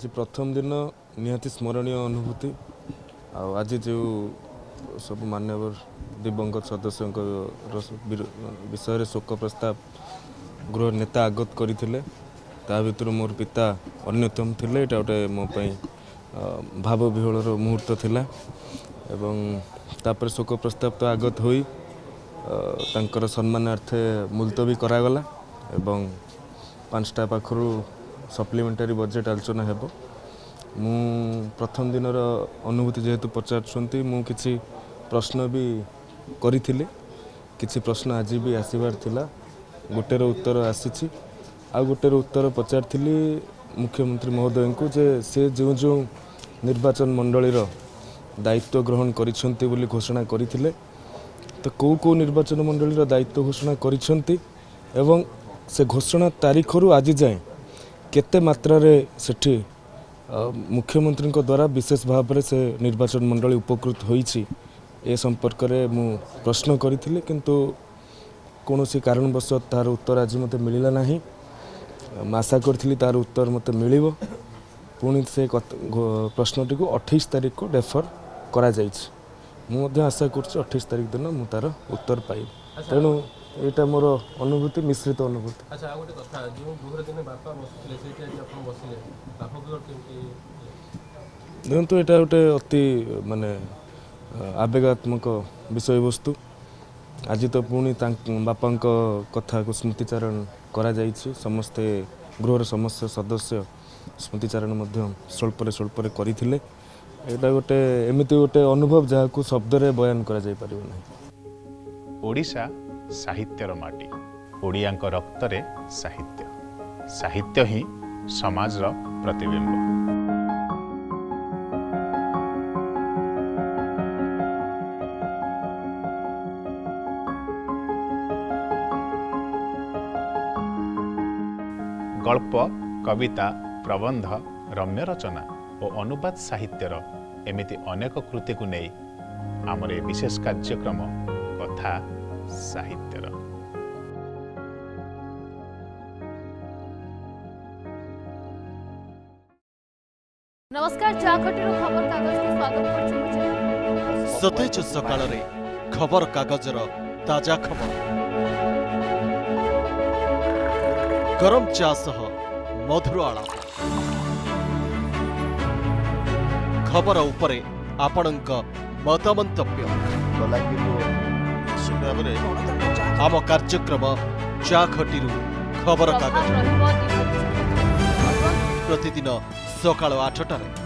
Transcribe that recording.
प्रथम दिन निहाती स्मरणीय अनुभूति आज जो सब मान्यवर दिवंगत सदस्यों विषय शोक प्रस्ताव गृह नेता आगत करते भर मोर पिता अन्यतम थे। यहाँ गोटे मो भाव विहल मुहूर्त थिला एवं तापर शोक प्रस्ताव तो आगत होई तांकर सम्मानार्थे मुलतवी करागला एवं 5टा पाखरु सप्लीमेंटारी बजेट आलोचना हेबो। मु प्रथम दिन अनुभूति जेहेतु पचार मु किछि प्रश्न भी करिथिले किछि प्रश्न आज भी आसीबार थिला गोटेर उत्तर आसीछि आ गोटेर उत्तर पचारथिली मुख्यमंत्री महोदय को जे से जो जो निर्वाचन मंडलीर दायित्व ग्रहण करिसेंती बोली घोषणा करिथिले तो कौ निर्वाचन मंडलीर दायित्व घोषणा करिसेंती एवं से घोषणा तारीख रु आज जाए केते मात्रा रे सेठी मुख्यमंत्री द्वारा विशेष भाव से निर्वाचन मंडली उपकृत होईछि ए संपर्क में मु प्रश्न करिथिले किंतु कौनसी कारणवश तार उत्तर आज मते मिलिला नाही। आशा करी तार उत्तर मते मिलिबो पुणी से प्रश्नटी को 28 तारीख को डेफर करा जाइछि। मु मध्य आशा करछि 28 तारीख दिन मु तार उत्तर पाइब। तेणु एटा मोर अनुभूति मिश्रित अनुभूति। अच्छा आ गोटे कथा जो गृह दिन बापा बसुले सेठी आज आपण बसिले बापा गृह केमती देखो एटा गोटे अति माने आवेगात्मक विषय वस्तु आज तो पुणी बापा कथा को स्मृतिचारण करा जाइछि। समस्ते गृहर समस्त सदस्य स्मृतिचारण स्वल्परे करिथिले। एटा गोटे एमिति गोटे अनुभव जहाँ को शब्द रे बयान करा जाय परिबो नै। ओडिशा साहित्यर माटी ओडियांक रक्तरे साहित्य साहित्य ही समाजर प्रतिबिंब। गल्प कविता प्रबंध रम्य रचना और अनुवाद साहित्यर एमिति अनेक कृति को नहीं आमर विशेष कार्यक्रम कथा साहित्यर। नमस्कार चाखटीरो खबर कागज को स्वागत करछु। सतेज सकाळ रे खबर कागजर ताजा खबर गरम चा सह मधुर आलाप खबर उपरे आपणक मतमंतव्य आम कार्यक्रम चाखटीरू खबर कागज प्रतिदिन सकाळ 8टार